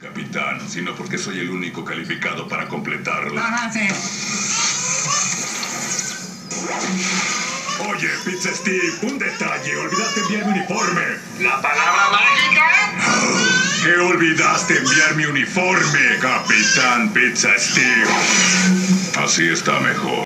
capitán, sino porque soy el único calificado para completarla. Ajá, sí. Oye, Pizza Steve, un detalle. Olvidaste enviar mi uniforme. ¿La palabra mágica? ¿Qué olvidaste enviar mi uniforme, Capitán Pizza Steve? Así está mejor.